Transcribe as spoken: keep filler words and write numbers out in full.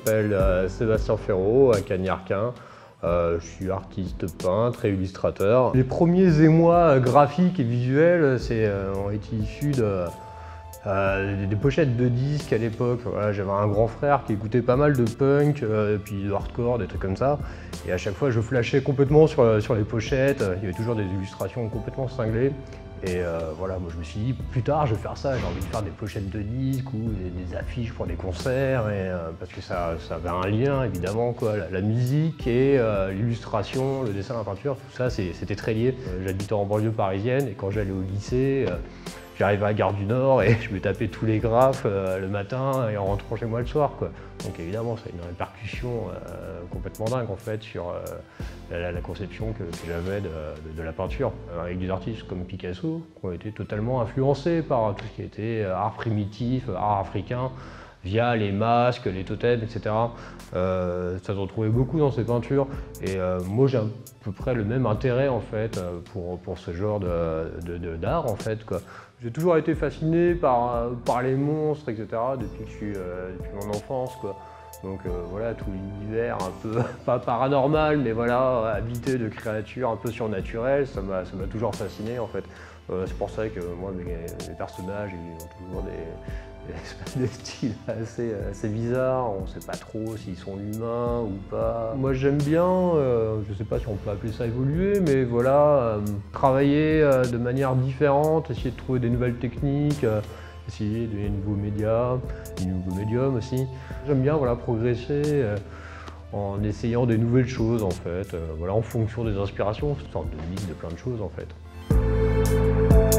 m'appelle euh, Sébastien Ferraud, à Cagnes-Arquin. Euh, je suis artiste peintre et illustrateur. Les premiers émois graphiques et visuels c'est, euh, ont été issus de, euh, des pochettes de disques à l'époque. Voilà, j'avais un grand frère qui écoutait pas mal de punk, euh, puis de hardcore, des trucs comme ça. Et à chaque fois, je flashais complètement sur, sur les pochettes. Il y avait toujours des illustrations complètement cinglées. Et euh, voilà, moi je me suis dit, plus tard je vais faire ça, j'ai envie de faire des pochettes de disques ou des, des affiches pour des concerts, et, euh, parce que ça, ça avait un lien évidemment, quoi. La, la musique et euh, l'illustration, le dessin, la peinture, tout ça c'était très lié. Euh, J'habitais en banlieue parisienne et quand j'allais au lycée, euh, j'arrivais à la gare du Nord et je me tapais tous les graphes euh, le matin et en rentrant chez moi le soir, quoi. Donc évidemment ça a une répercussion euh, complètement dingue en fait sur euh, la, la conception que, que j'avais de, de, de la peinture. Euh, avec des artistes comme Picasso qui ont été totalement influencés par tout ce qui était art primitif, art africain, via les masques, les totems, et cetera. Euh, ça se retrouvait beaucoup dans ces peintures et euh, moi j'ai à peu près le même intérêt en fait pour, pour ce genre d'art de, de, de, en fait, quoi. J'ai toujours été fasciné par, par les monstres, et cetera depuis que je suis, euh, depuis mon enfance, quoi. Donc euh, voilà, tout l'univers un peu, pas paranormal, mais voilà, habité de créatures un peu surnaturelles, ça m'a toujours fasciné en fait. Euh, c'est pour ça que moi, mes, mes personnages, ils ont toujours des, des, des styles assez, assez bizarres, on ne sait pas trop s'ils sont humains ou pas. Moi j'aime bien, euh, je ne sais pas si on peut appeler ça évoluer, mais voilà, euh, travailler euh, de manière différente, essayer de trouver des nouvelles techniques, euh, essayer des nouveaux médias, des nouveaux médiums aussi. J'aime bien voilà, progresser euh, en essayant des nouvelles choses en fait, euh, voilà, en fonction des inspirations, c'est une sorte de mix de plein de choses en fait.